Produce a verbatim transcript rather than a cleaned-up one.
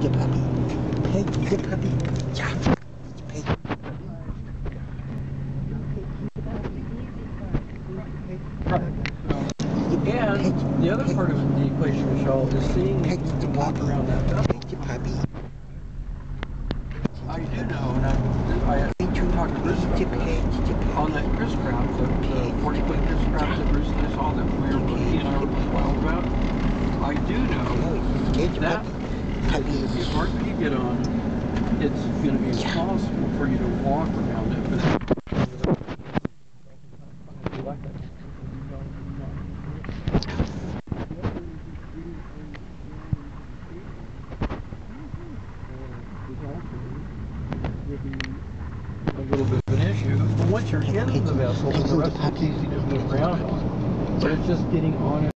the puppy. Pet the puppy. Yeah. Pet the puppy. And the other part of the equation, Michelle, is seeing if you can walk around that vessel. Pet the puppy. I do know, and I, I talked to Bruce about this, on that Chris craft, the, the forty foot Chris craft that Bruce and I saw that we were, he and I were wild about. I do know that is the apartment you get on, it's going to be impossible for you to walk around it. But a little bit of an issue. But once you're in the vessel, the rest of it's easy to move around on. But it's just getting on it.